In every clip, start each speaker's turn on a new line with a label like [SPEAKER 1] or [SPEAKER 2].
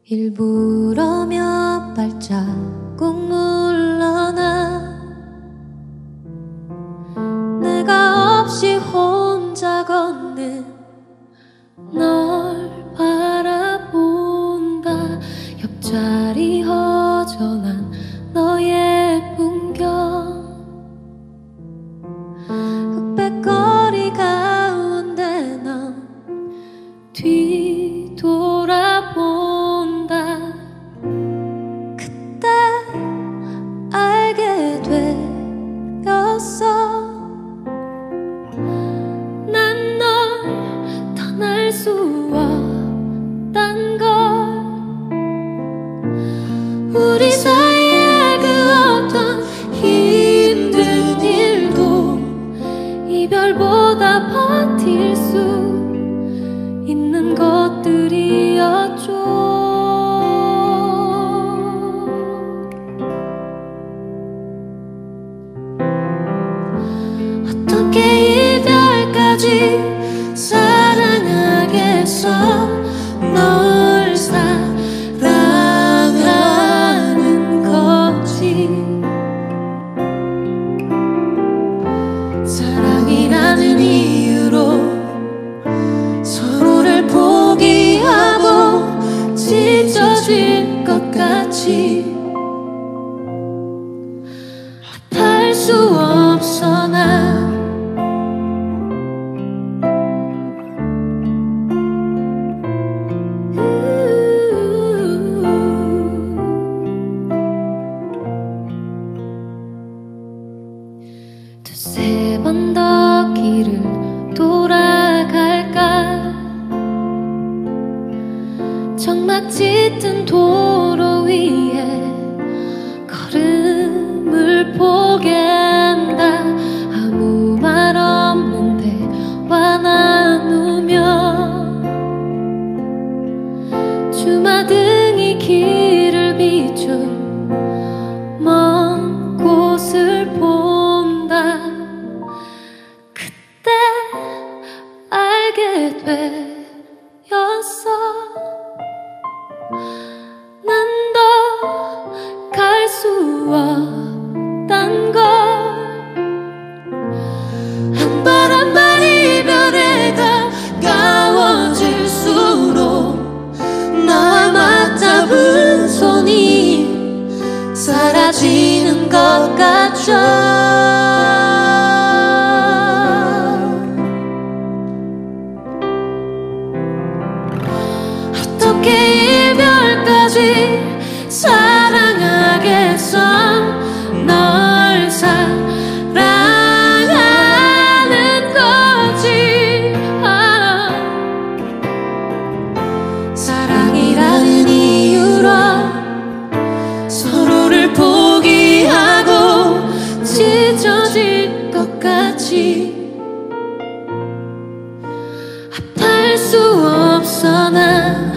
[SPEAKER 1] 일부러 몇 발자국 물러나 내가 없이 혼자 걷는 널 바라본다. 옆자리 허전한 너의 풍경, 흑백거리 가운데 넌 뒤돌아본다. 그때 알게 되었어. 난 널 떠날 수 없단 걸. 우리 사이에 그 어떤 힘든 일도 이별보다 버틸 수 있는 것들이었죠. 어떻게 이별까지 사랑하겠어. 널 사랑하는 거지. 사랑이라는 이유로 서로를 포기하고 찢어질 것 같이 할 수 없어. 난 두세 번 더 길을 돌아갈까. 정막 짙은 도로 위에 걸음을 포갠다. 아무 말 없는 대화 나누며 주마등이 길을 비춘 먼 곳을 본다. 그때 알게 되었어. 난 더 갈 수 없단 걸. 한 발 한 발 이별에 가까워질수록 나와 맞잡은 손이 사라지는 것 같죠. 어떻게 이별까지 사랑하겠어. 널 사랑하는 거지. 사랑이라는 이유로 서로를 포기하고 찢어질 것 같이 아파할 수 없어. 난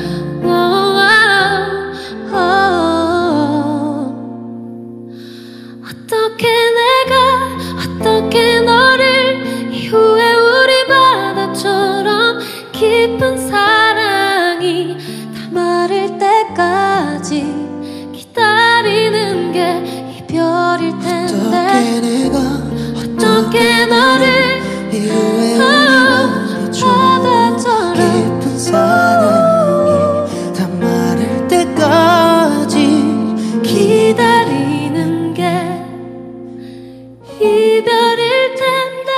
[SPEAKER 1] 어떻게 너를 이후에 우리 바다처럼 깊은 사랑이 다 마를 때까지 기다리는 게 이별일 텐데. 어떻게 너를 이후에 우리 바다처럼 깊은 사랑이 다 마를 때까지 기다리는 게 이별일 텐데.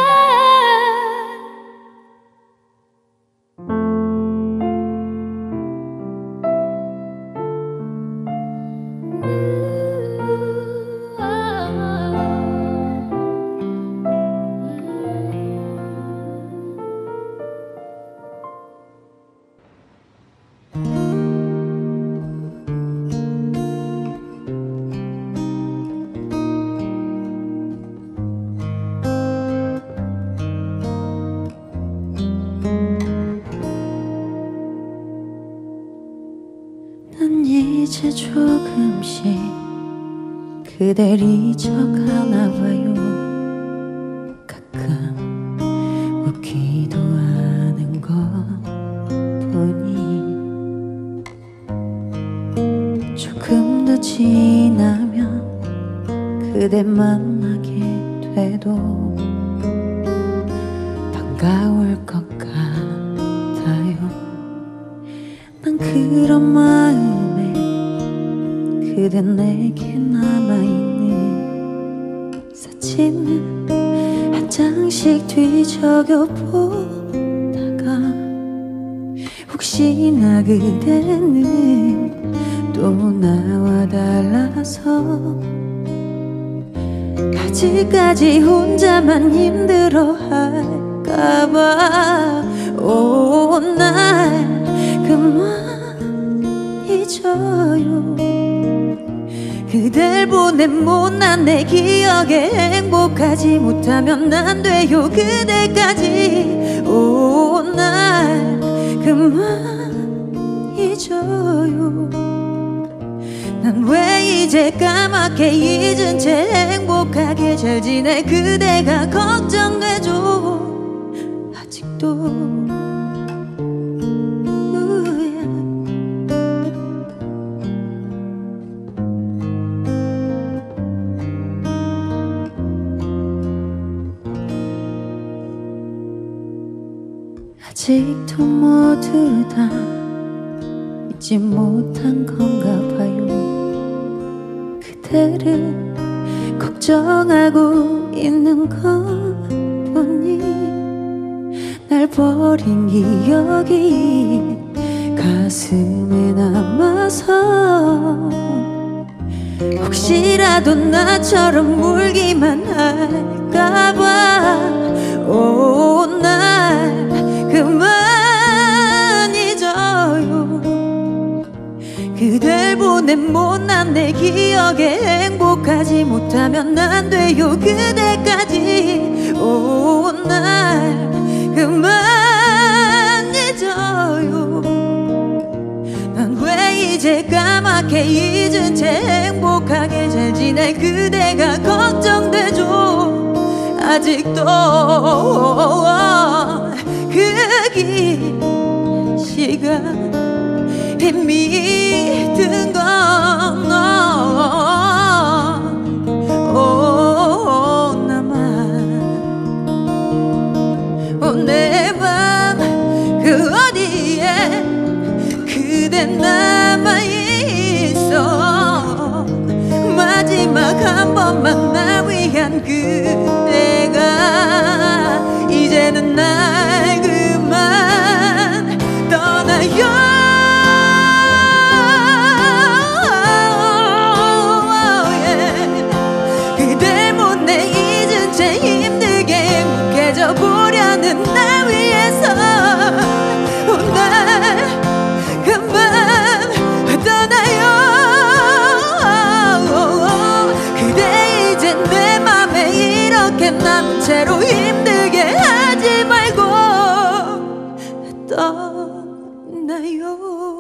[SPEAKER 1] 난 이제 조금씩 그댈 잊어가나 봐요. 가끔 웃기도 하는 것 보니 그대 만나게 돼도 반가울 것 같아요. 난 그런 마음에 그대 내게 남아있는 사진을 한 장씩 뒤적여 보다가 혹시나 그대는 또 나와 달라서 아직까지 혼자만 힘들어할까봐 날 그만 잊어요. 그댈 보낸 못난 내 기억에 행복하지 못하면 안 돼요. 그대까지 날 그만 잊어요. 난 왜 이제 까맣게 잊은 채 행복하게 잘 지내. 그대가 걱정되죠 아직도. 아직도 모두 다 잊지 못한 건가 봐요. 그대를 걱정하고 있는 것뿐이 날 버린 기억이 가슴에 남아서 혹시라도 나처럼 울기만 할까봐 날 그만 잊어요. 그댈 보낸 못난 내 기억에 행복하지 못하면 안 돼요. 그대까지 날 그만 잊어요. 난 왜 이제 까맣게 잊은 채 행복하게 잘 지내. 그대가 걱정되죠 아직도. 그 시간이 믿은 건 나만 내 맘 그 어디에 그대 남아있어. 마지막 한 번만 날 위한 그대가 이제는 날 그만 떠나요. 그댈 못내 잊은 채 힘들게 행복해져 보려는 날 위해서 날 그만 떠나요. 그대 이제 내 맘에 이렇게 남은 채로 힘들게 하지 말고 떠나요.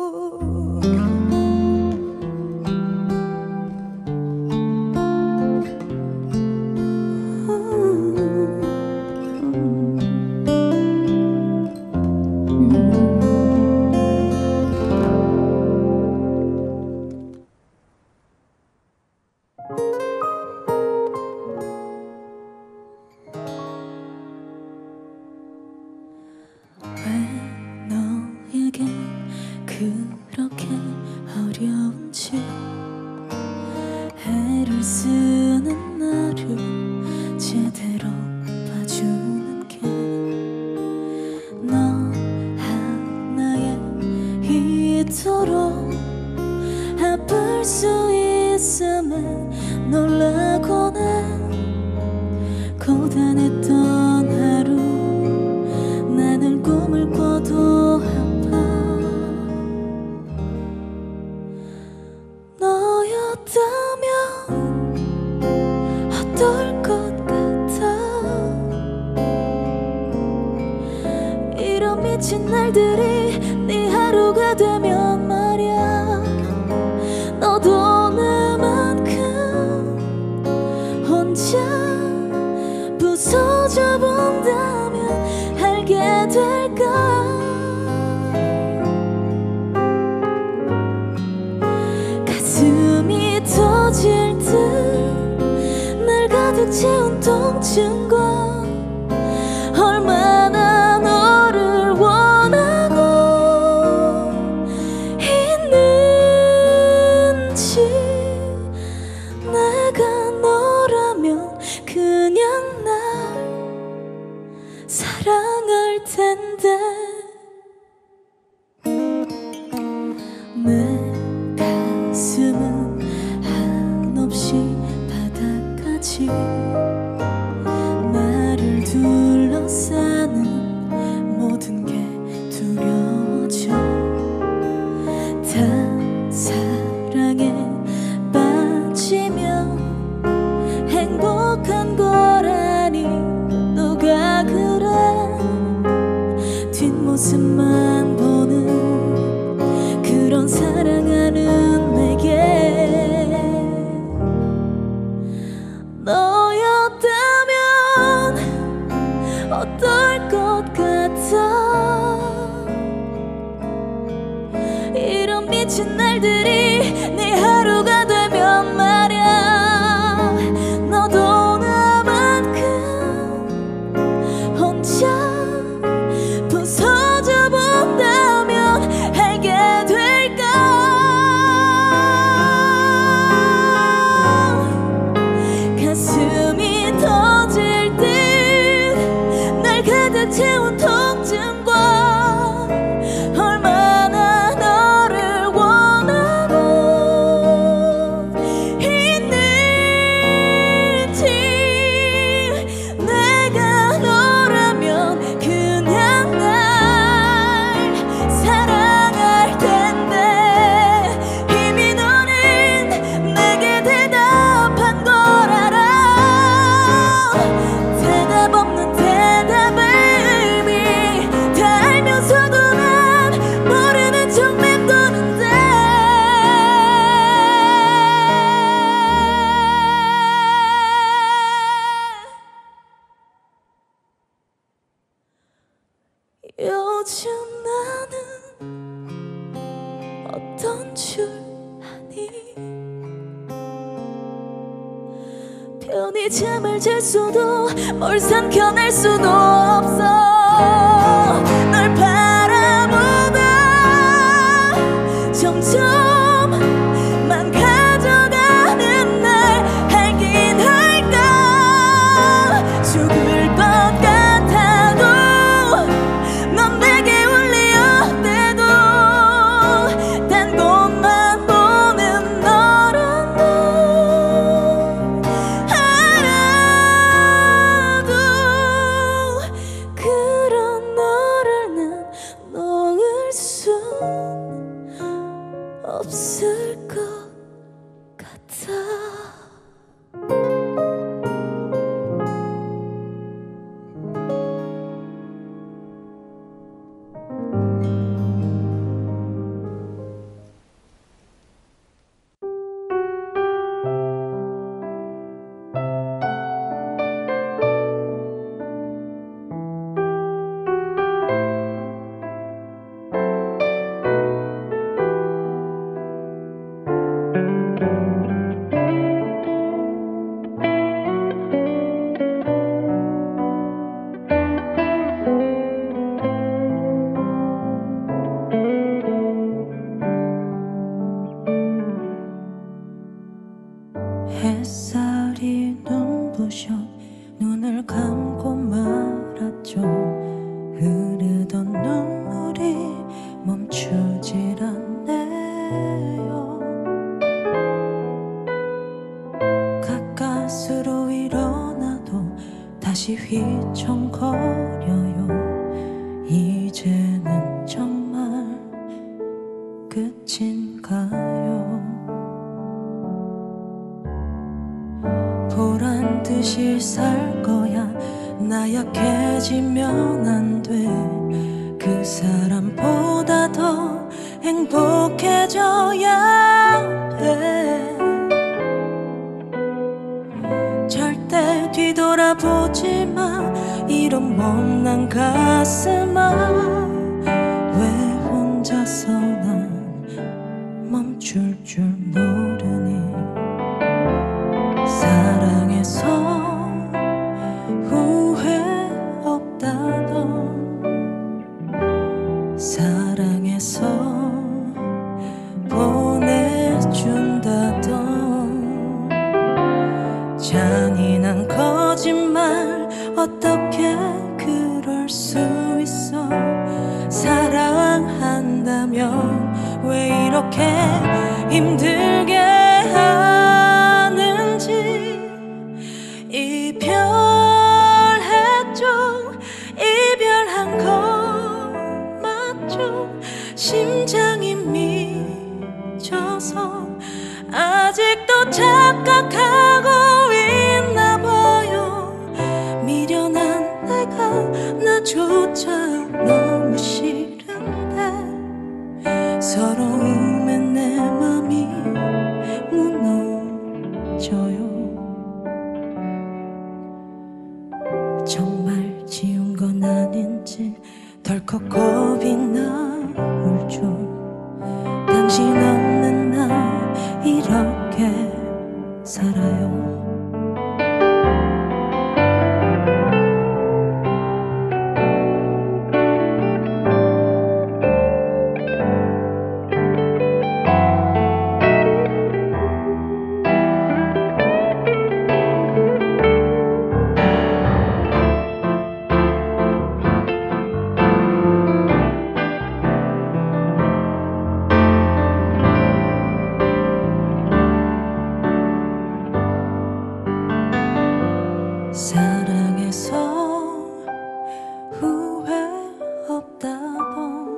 [SPEAKER 1] 그렇게 어려운지 애를 쓰는 나를 제대로 봐주는 게 너 하나에 이토록 아플 수 있음에 놀라곤 해. 고단했던 하루 나는 꿈을 꿔도 어떨 것 같아. 이런 미친 날들이 네 하루가 되면 말야. 너도 나만큼 혼자 부서져 본다면 알게 될까. 가슴이 터질 듯 통증과 얼마나 너를 원하고 있는지 내가 너라면 그냥 날 사랑할 텐데 내 가슴은 한없이 바닥까지 나를 둘러싸는 모든 게 두려워져 다 사랑에 빠지면 행복한 거라니 누가 그래 뒷모습만 보는 그런 사랑하는 내게 너였다면 어떨 것 같아 이런 미친 날들이 네 하루가 되면 말야 너도 나만큼 혼자 부서져 본다면 알게 될까 가슴이 터질 듯 날 가득 채운 통증과 얼마나 너를 원하고 있는지 내가 너라면 그냥 날 사랑할 텐데 이미 너는 내게 대답한 걸 알아 대답 없는 대답을 이미 다 알면서도 난 모르는 척 맴도는데 요즘 나는 어떤 줄 아니 편히 잠을 잘 수도 뭘 삼켜낼 수도 없어 널 바라보다 점점 망가져가는 날 알긴 할까 죽을 것 같아도 넌 내게 울리어대도 단 곳만 보는 너란 너 알아도 그런 너를 난 놓을 순 없을 것 같아 햇살이 눈부셔 눈을 감고 말았죠 흐르던 눈물이 멈추질 않네요 가까스로 일어나도 다시 휘청거려요 이제는 정말 끝인가요 보란 듯이 살 거야 나 약해지면 안 돼 그 사람보다 더 행복해져야 돼 절대 뒤돌아보지 마 이런 못난 가슴아 왜 혼자서 난 멈출 줄 모르니 사랑해서 사랑해서 보내준다던 잔인한 거짓말 어떻게 그럴 수 있어. 사랑한다면 왜 이렇게 힘들게 하는지. 이별했죠. 이별한 거 맞죠. 심장이 미쳐서 아직도 착각하고 있나 봐요. 미련한 내가 나조차 너무 싫은데 서러움에 내 맘이 무너져요. 정말 지운 건 아닌지 덜컥 겁이 나울죠. 당신 없는 나 이렇게 살아요. 사랑해서 후회 없다던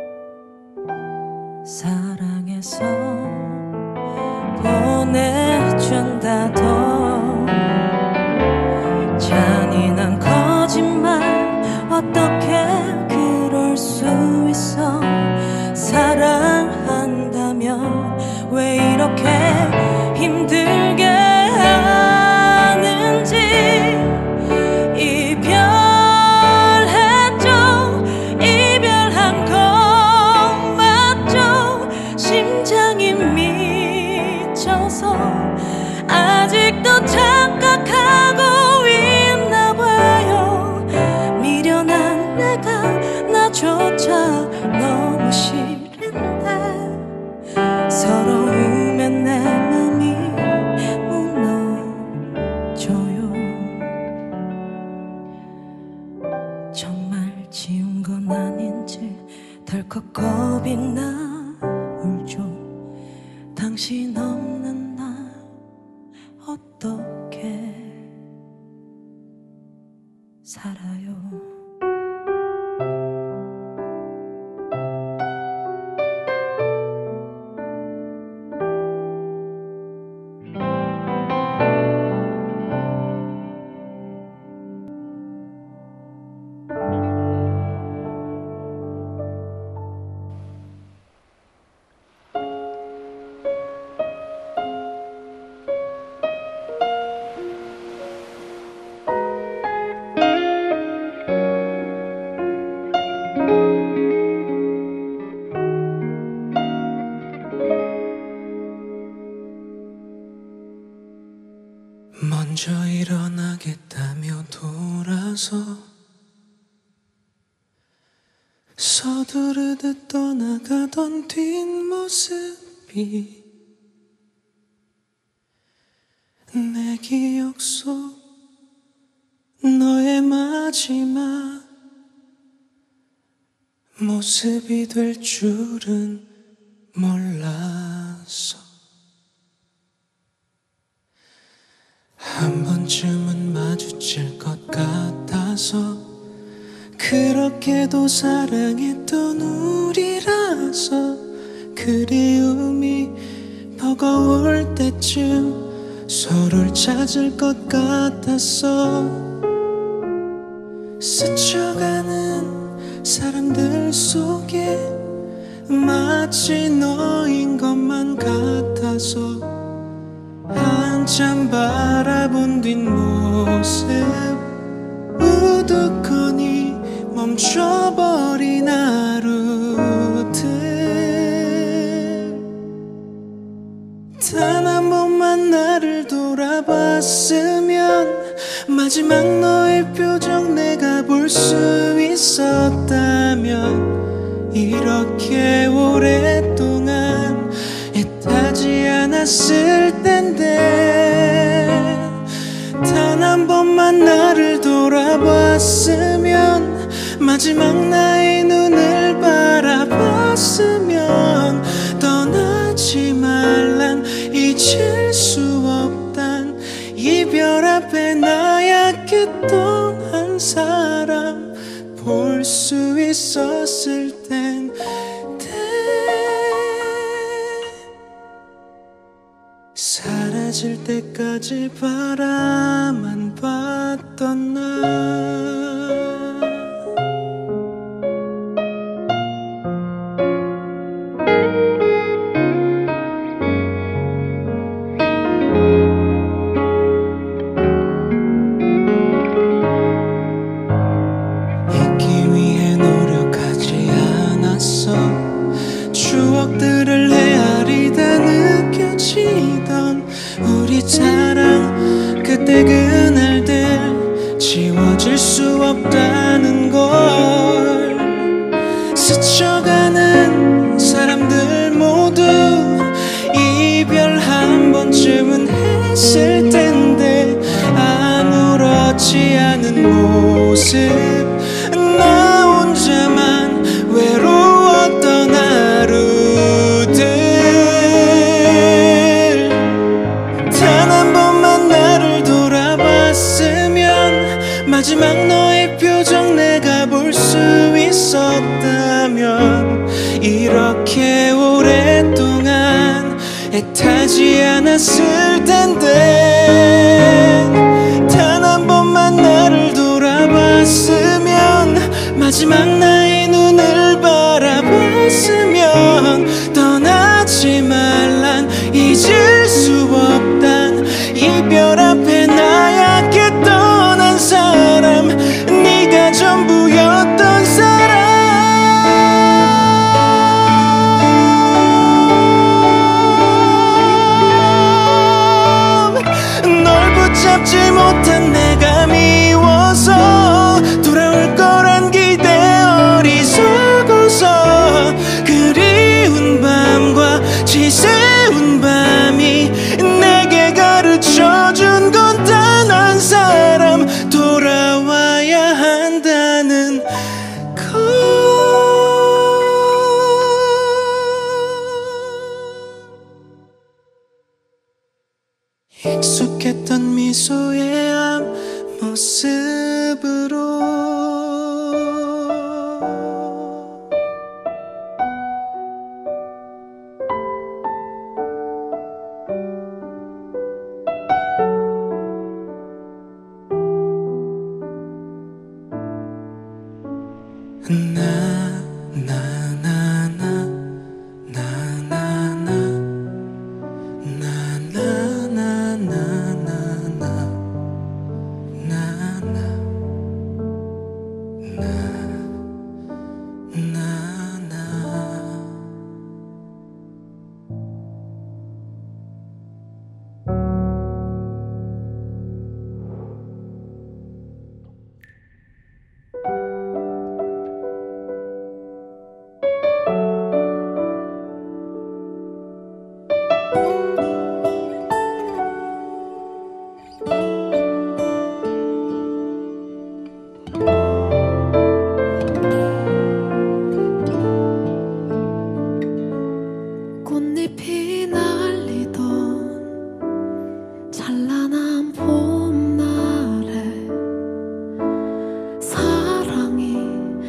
[SPEAKER 1] 사랑해서 보내준다던 잔인한 거짓말 어떻게 그럴 수 있어. 사랑한다면 왜 이렇게 힘들게 하는지. 이별했죠. 이별한 거 맞죠. 심장이 미쳐서 아직도 착각하고 있나 봐요. 미련한 내가 나조차 너무 싫은데 서러움에 내 맘이 무너져요. 정말 지운 건 아닌지 덜컥 겁이 나울죠. 당신 없는 나 어떻게 살아요.
[SPEAKER 2] 먼저 일어나겠다며 돌아서 서두르듯 떠나가던 뒷모습이 내 기억 속 너의 마지막 모습이 될 줄은 몰랐어. 한 번쯤은 마주칠 것 같아서 그렇게도 사랑했던 우리라서 그리움이 버거울 때쯤 서로를 찾을 것 같았어. 스쳐가는 사람들 속에 마치 너인 것만 같아서 한참 바라본 뒷모습 우두커니 멈춰버린 하루들. 단 한 번만 나를 돌아봤으면 마지막 너의 표정 내가 볼 수 있었다면 이 이렇게 오랫동안 애타지 않았을 텐데 단 한 번만 나를 돌아봤으면 마지막 나의 눈을 바라봤으면 떠나지 말란 잊을 수 없단 이별 앞에 나약했던 한 사람 볼 수 있었을 텐데 사라질 때까지 바라만 봤던 나 잊기 위해 노력하지 않았어 추억들을 헤아리다 느껴지던 우리 사랑 그때 그날들 지워질 수 없다는 걸 스쳐가는 사람들 모두 이별 한 번쯤은 했을 텐데 아무렇지 않은 모습 나 혼자만 외로웠던 하루들 단 한 번만 나를 돌아봤으면 마지막 너의 표정 내가 볼 수 있었다면 이렇게 오랫동안 애타지 않았을 텐데 단 한 번만 나를 돌아봤으면 마지막 나의 눈을 바라봤으면 떠나지 말란 잊을 수 없단 이별 앞에 나약했던 한 사람 네가 전부였던 사람 널 붙잡지 못한 내가 미워서 돌아올 거란 기대 어리석어서 그리운 밤과 지새운 밤이 내게 가르쳐준 건 단 한 사람 돌아와야 한다는 걸 익숙했던 미소의 앞모습으로
[SPEAKER 1] 꽃잎이 날리던 찬란한 봄날에 사랑이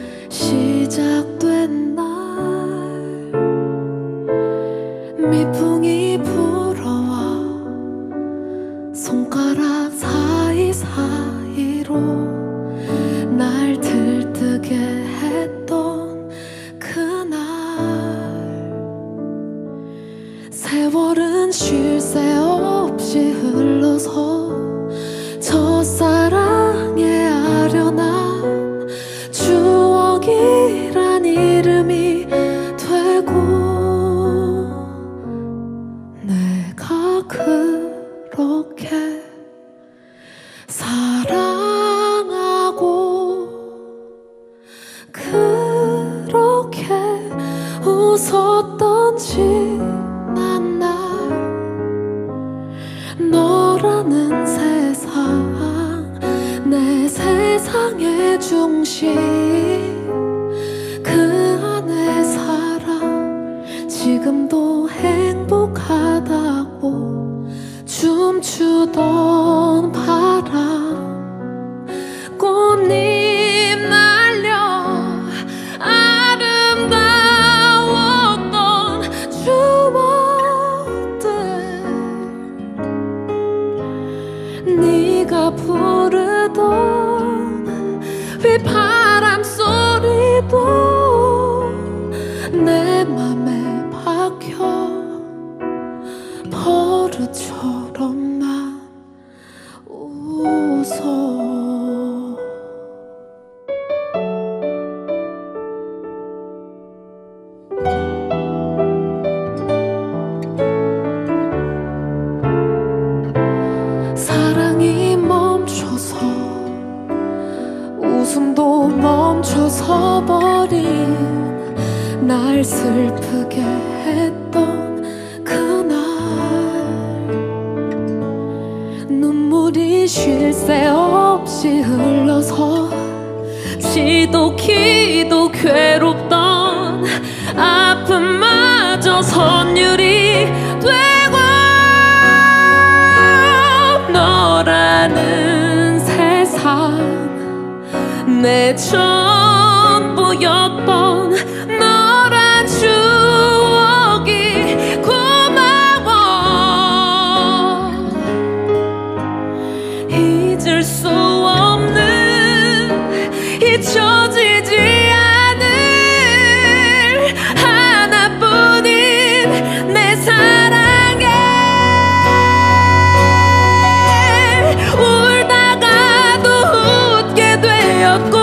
[SPEAKER 1] 시작된 날 미풍이 불어와 손가락 사이사이로 날 들뜨게 했던 그날 세월은 쉴 새 없이 흘러서 첫사랑의 아련한 추억이란 이름이 되고 내가 그렇게 사랑하고 그렇게 웃었던 지난 날 너라는 세상 내 세상의 중심 그 안에 살아 지금도 행복하다고 춤추던 바람 꽃잎 날려 아름다웠던 추억들 네가 부르던 휘바람 소리도 내 맘에 박혀 버릇처럼 난 웃어 사랑이 멈춰서 웃음도 멈춰서 버린 날 슬프게 했던 그날 눈물이 쉴 새 없이 흘러서 지독히도 괴롭던 아픔마저 선율이 되고 너라는 세상 내 전부였던 너란 추억이 고마워 잊을 수 없는 잊혀지지 않을 하나뿐인 내 사랑에 울다가도 웃게 되었고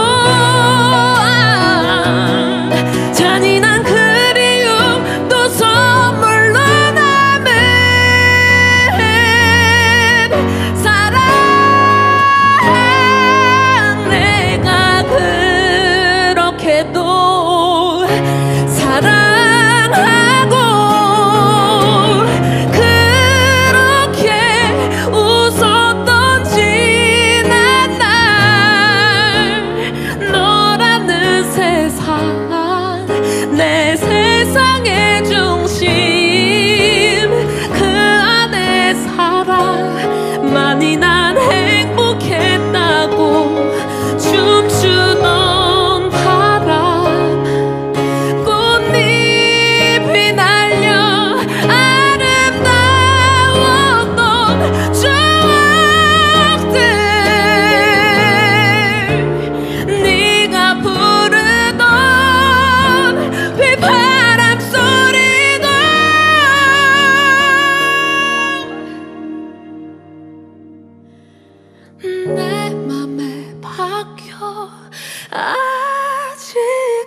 [SPEAKER 1] 잔인한 그리움 또 선물로 남은 사랑 내가 그렇게도 사랑하고 그렇게 웃었던 지난 날 너라는 세상 내 세상의 중심 그 안에 살아 많이 난 행복했다고 춤추던 바람 꽃잎이 날려 아름다웠던 추억들 네가 부르던 휘바람 소리도 내 맘에 박혀 아직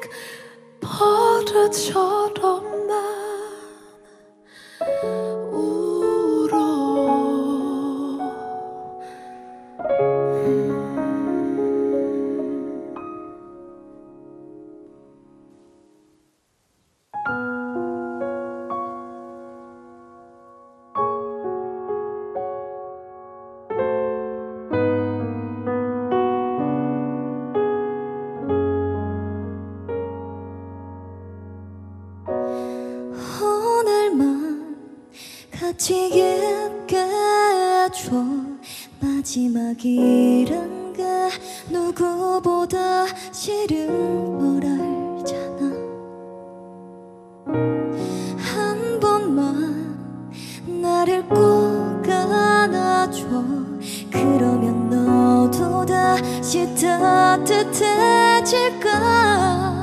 [SPEAKER 1] 버릇처럼 난 울어
[SPEAKER 3] 오늘만 같이 얘기해줘 마지막이란가 누구보다 싫은 걸 알잖아 한 번만 나를 꼭 안아줘 그러면 너도 다시 따뜻해질까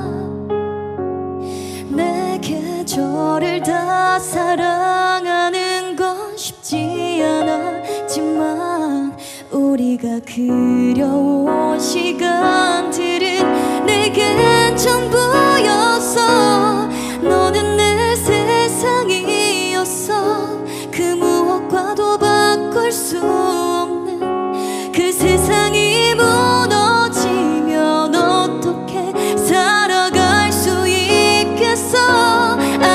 [SPEAKER 3] 내 계절을 다 사랑하는 건 쉽지 않았지만 우리가 그려온 시간들은 내겐 전부였어 너는 내 세상이었어 그 무엇과도 바꿀 수 없는 그 세상이 무너지면 어떻게 살아갈 수 있겠어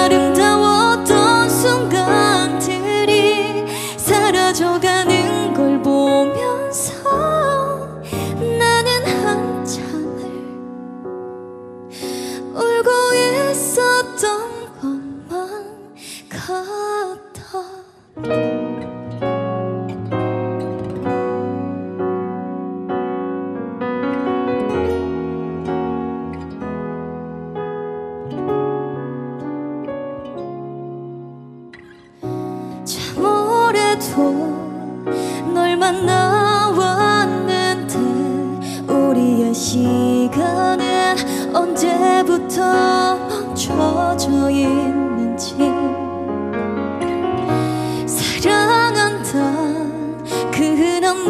[SPEAKER 3] 널 만나왔는데 우리의 시간은 언제부터 멈춰져 있는지. 사랑한단 그 흔한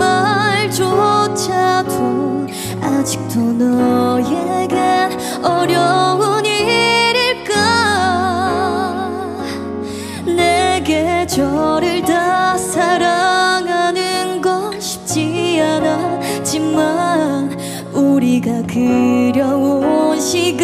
[SPEAKER 3] 말조차도 아직도 너에겐 어려운 일일까. 내 계절을 다 사랑하는 건 쉽지 않았지만 우리가 그려온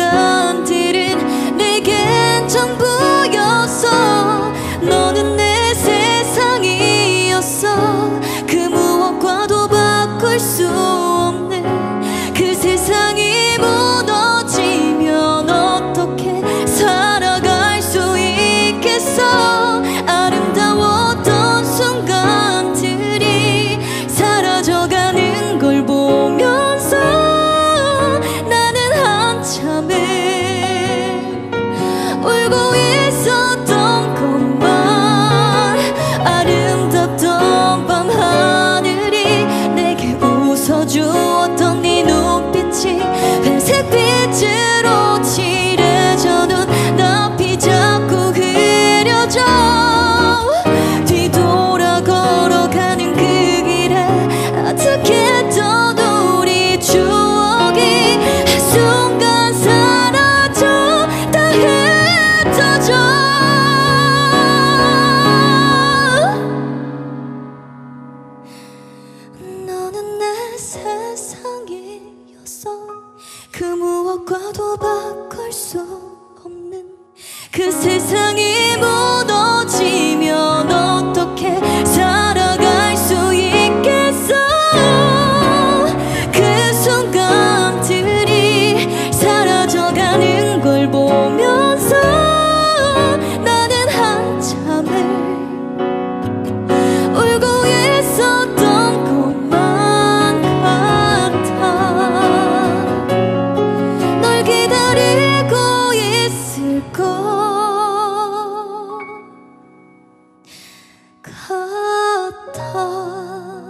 [SPEAKER 3] 시간들은 내겐 전부였어. 너는 내 세상이었어. 그 무엇과도 바꿀 수 없는 그 세상이 무너지면 어떻게 살아갈 수 있겠어. 아름다웠던 순간들이 사라져가는 걸 보면서 나는 한참을 울고 있었던 것만. 아름답던 밤하늘이 내게 웃어주었던 네 눈빛이 회색빛으로 칠해져 눈앞이 자꾸 흐려져. 뒤돌아 걸어가는 그 길에 아득했던 우리 추억이 한순간 사라져 다 흩어져. 너는 내 세상이었어. 그 무엇과도 바꿀 수 없는 그 세상이 무너지면 어떻게 살아갈 수 있겠어. 그 순간들이 사라져가는 걸 보면서 나는 한참을 울고 있었던 것만 같아. 널 기다리고 있을 것 같아.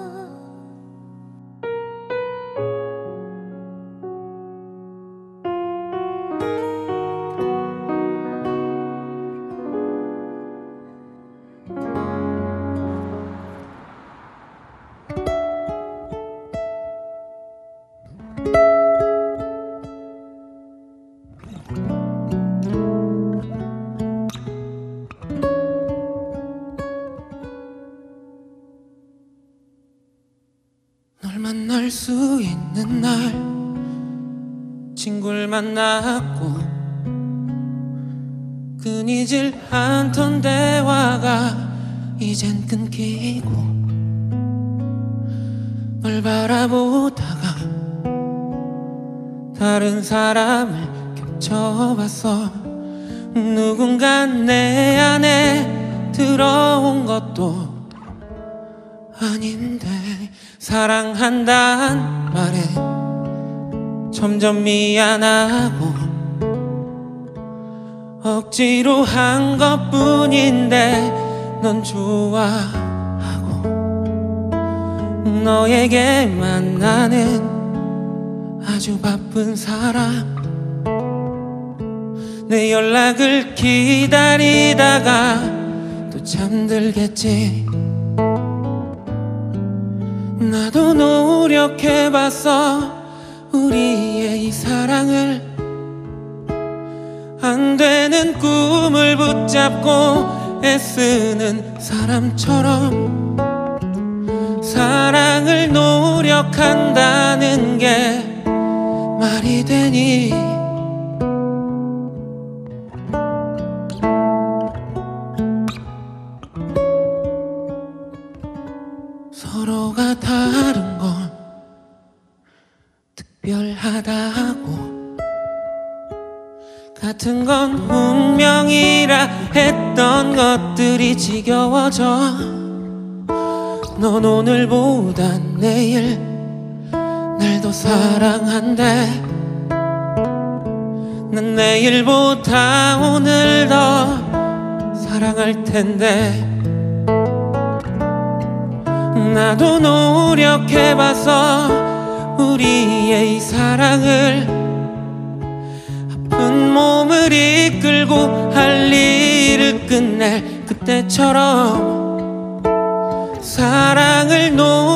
[SPEAKER 2] 널 만날 수 있는 날 친구를 만났고 끊이질 않던 대화가 이젠 끊기고 널 바라보다가 다른 사람을 겹쳐봤어. 누군가 내 안에 들어온 것도 아닌데 사랑한단 말에 점점 미안하고 억지로 한 것뿐인데 넌 좋아하고 너에게만 나는 아주 바쁜 사람. 내 연락을 기다리다가 또 잠들겠지. 나도 노력해봤어 우리의 이 사랑을. 안 되는 꿈을 붙잡고 애쓰는 사람처럼 사랑을 노력한다는 게 말이 되니. 서로가 다른 건 특별하다고 같은 건 운명이라 했던 것들이 지겨워져. 넌 오늘보다 내일 날 더 사랑한대. 난 내일보다 오늘 더 사랑할 텐데. 나도 노력해봐서 우리의 이 사랑을 아픈 몸을 이끌고 할 일을 끝낼 그때처럼 사랑을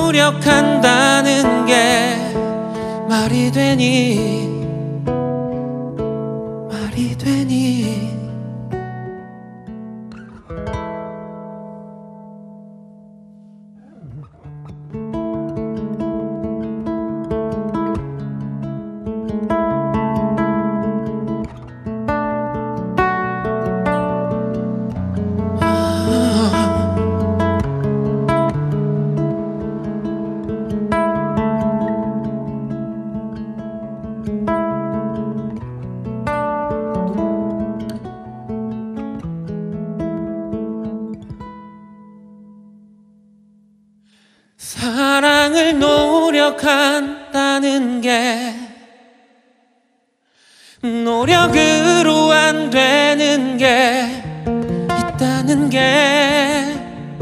[SPEAKER 2] 노력한다는 게 말이 되니 말이 되니. 사랑을 노력한다는 게 노력으로 안 되는 게 있다는 게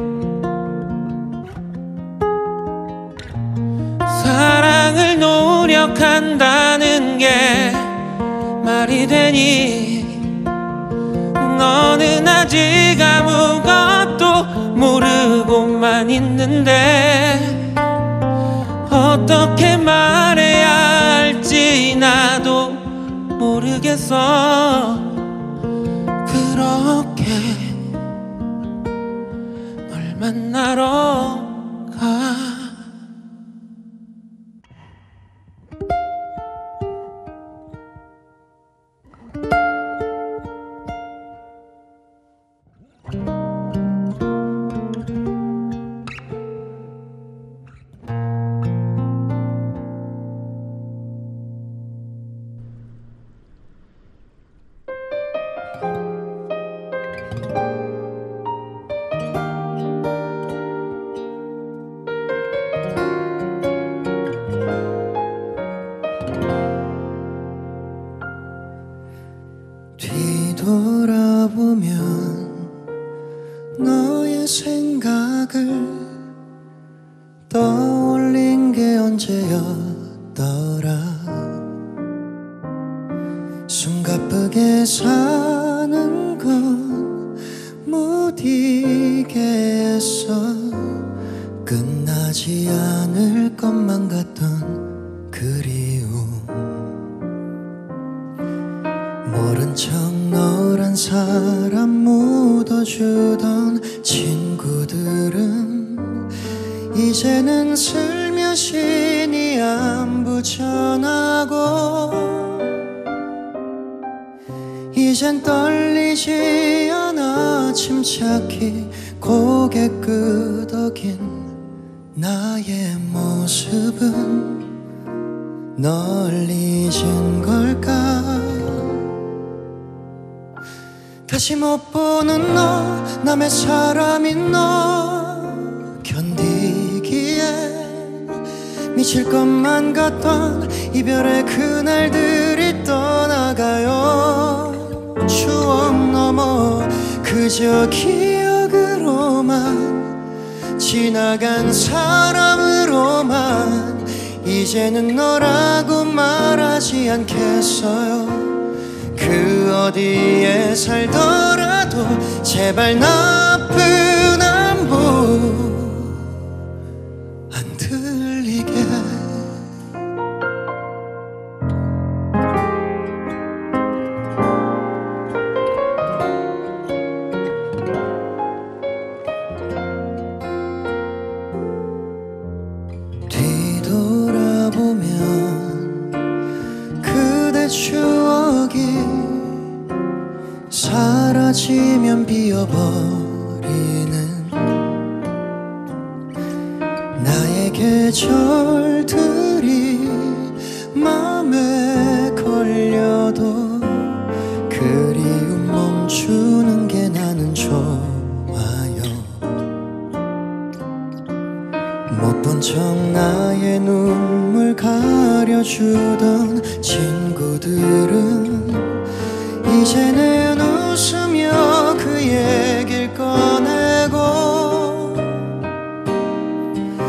[SPEAKER 2] 사랑을 노력한다는 게 말이 되니 너는 아직 아무것도 모르고만 있는데 어떻게 말해야 할지 나도 모르겠어. 그렇게 널 만나러 가.
[SPEAKER 4] 뒤돌아보면 너의 생각을 떠올린 게 언제였더라. 숨가쁘게 사는 건 못 이겠어. 끝나지 않을 것만 같던 그리움. 모른 척 너란 사람 묻어주던 친구들은 이제는 슬며시 네 안부 전하고 이젠 떨리지 않아 침착히 고개 끄덕인 나의 모습은 널 잊은 걸까. 다시 못 보는 너, 남의 사람인 너 견디기에 미칠 것만 같던 이별의 그날들이 떠나가요. 추억 넘어 그저 기억으로만 지나간 사람으로만 이제는 너라고 말하지 않겠어요. 그 어디에 살더라도 제발 나쁜 안부 안 들리게. 뒤돌아보면 그대 추억이 사라지면 비어버리는 나의 계절들이 맘에 걸려도 그리움 멈추는 게 나는 좋아요. 못 본 척 나의 눈물 가려주던 친구들은 이제는 웃으며 그 얘길 꺼내고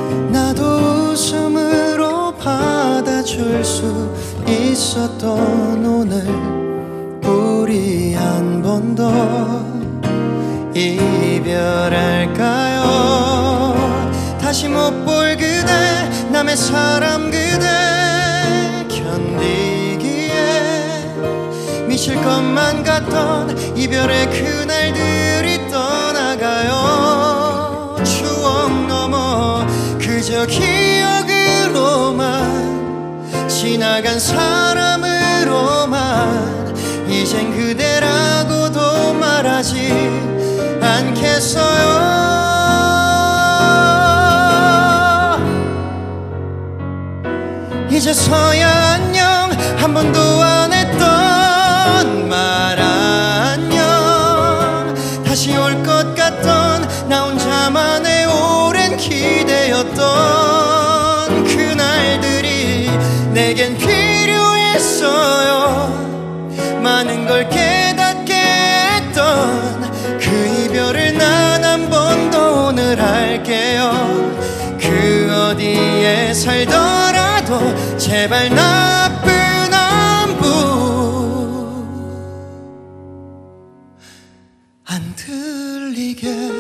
[SPEAKER 4] 있었던 오늘 우리 한 번 더 이별할까요? 다시 못 볼 그대 남의 사람 그대 견디기에 미칠 것만 같던 이별의 그날들이 떠나가요. 추억 넘어 그저 기억으로만 지나간 사람으로만 이젠 그대라고도 말하지 않겠어요. 이제서야 안녕 한 번도 안 했던 말 안녕 다시 올 것 같던 나 혼자만의 오랜 기대였던 그날들이 내겐 필요했어요. 많은 걸 깨닫게 했던 그 이별을 난 한 번 더 오늘 할게요. 그 어디에 살더라도 제발 나쁜 안부 안 들리게.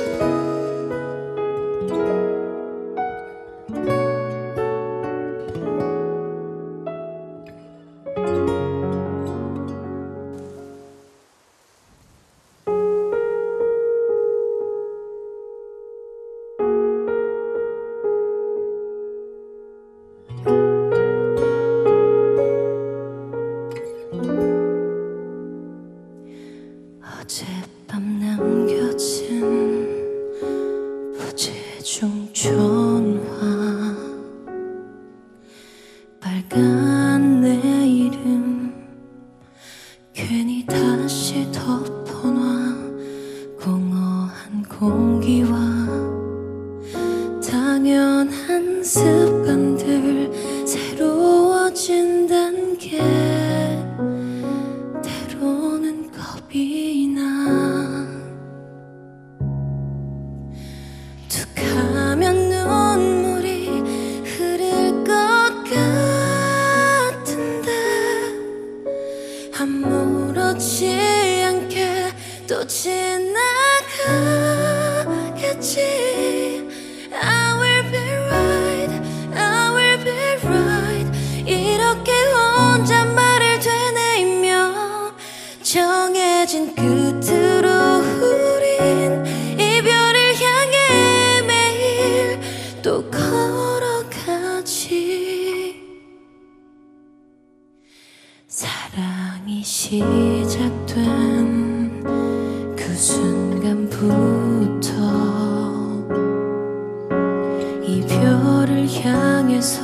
[SPEAKER 3] 어젯밤 남겨진 부재중 전화 빨간 내 이름 괜히 다시 덮어놔. 공허한 공기와 당연한 습관들 새로워진단 게 때로는 겁이 나. 툭하면 눈물이 흐를 것 같은데 아무렇지 않게 또 지나가겠지. I will be right, I will be right. 이렇게 혼잣말을 되뇌이며 정해진 끝으로 우린 이별을 향해 매일 또 걸어가지. 사랑이 시작된 그 순간부터 이별을 향해서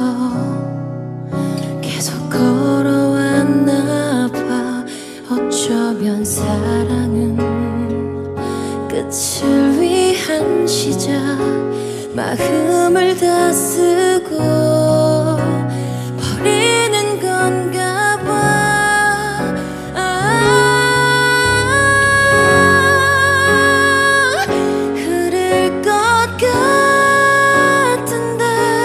[SPEAKER 3] 계속 걸어왔나 봐. 어쩌면 사랑은 끝을 위한 시작. 마음을 다쓰고 버리는 건가 봐. 흐를 것 같은데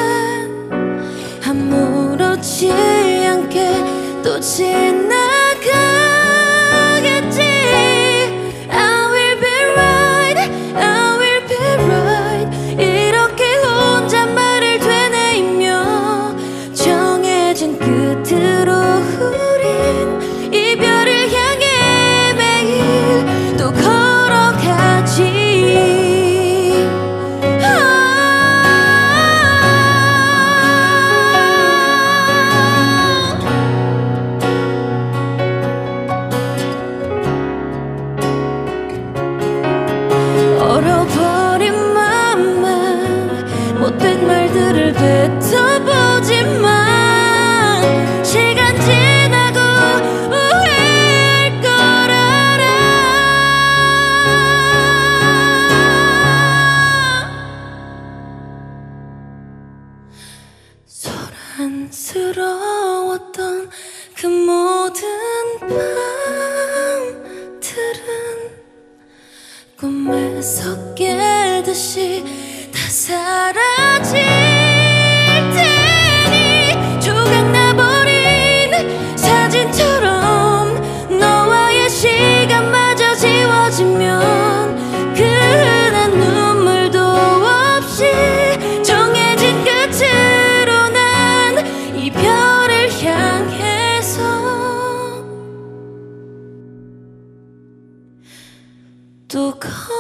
[SPEAKER 3] 아무렇지 않게 또 지나가겠지. I will be right, I will be right. 이렇게 혼잣말을 되뇌이며 정해진 끝으로 우린 이별을 향해 매일 또 걸어가지. 얼어버린 맘에 못된 말들을 뱉어보지만 시간 지나고 후회할 걸 알아. 소란스러웠던 그 모든 밤들은 꿈에서 깨듯이 다 사라질 테니 조각나버린 또